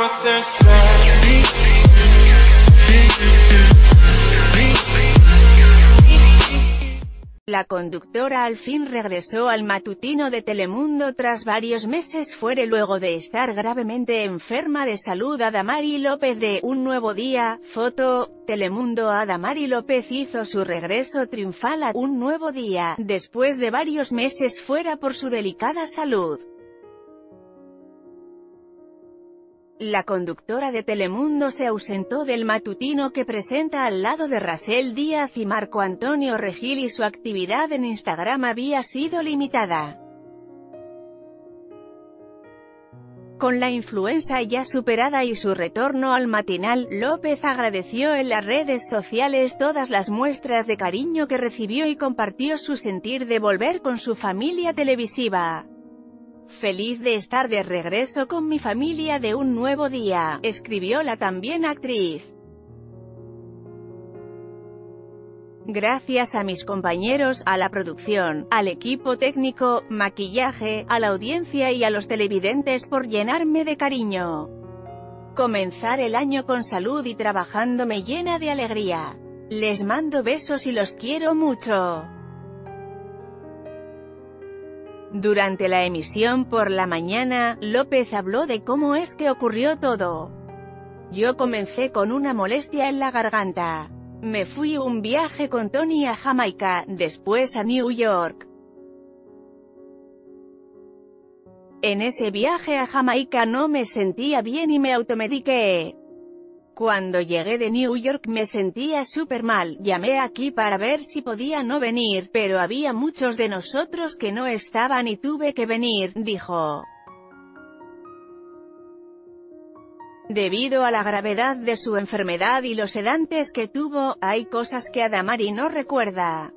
La conductora al fin regresó al matutino de Telemundo tras varios meses fuera luego de estar gravemente enferma de salud. Adamari López de Un Nuevo Día, foto, Telemundo. Adamari López hizo su regreso triunfal a Un Nuevo Día, después de varios meses fuera por su delicada salud. La conductora de Telemundo se ausentó del matutino que presenta al lado de Rachel Díaz y Marco Antonio Regil, y su actividad en Instagram había sido limitada. Con la influenza ya superada y su retorno al matinal, López agradeció en las redes sociales todas las muestras de cariño que recibió y compartió su sentir de volver con su familia televisiva. «Feliz de estar de regreso con mi familia de Un Nuevo Día», escribió la también actriz. «Gracias a mis compañeros, a la producción, al equipo técnico, maquillaje, a la audiencia y a los televidentes por llenarme de cariño. Comenzar el año con salud y trabajando me llena de alegría. Les mando besos y los quiero mucho». Durante la emisión por la mañana, López habló de cómo es que ocurrió todo. «Yo comencé con una molestia en la garganta. Me fui un viaje con Tony a Jamaica, después a New York. En ese viaje a Jamaica no me sentía bien y me automediqué. Cuando llegué de New York me sentía súper mal, llamé aquí para ver si podía no venir, pero había muchos de nosotros que no estaban y tuve que venir», dijo. Debido a la gravedad de su enfermedad y los sedantes que tuvo, hay cosas que Adamari no recuerda.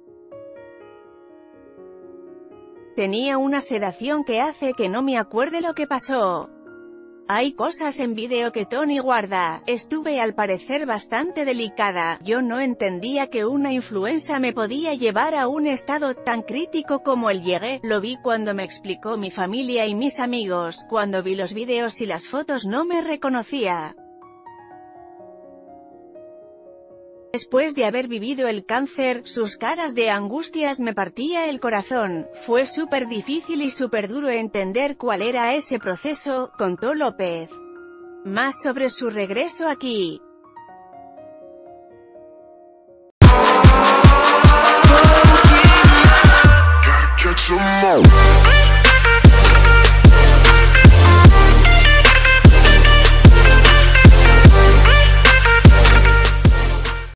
«Tenía una sedación que hace que no me acuerde lo que pasó. Hay cosas en vídeo que Tony guarda. Estuve al parecer bastante delicada. Yo no entendía que una influenza me podía llevar a un estado tan crítico como el llegué. Lo vi cuando me explicó mi familia y mis amigos. Cuando vi los vídeos y las fotos no me reconocía. Después de haber vivido el cáncer, sus caras de angustias me partía el corazón. Fue súper difícil y súper duro entender cuál era ese proceso», contó López. Más sobre su regreso aquí. Gotta catch 'em all.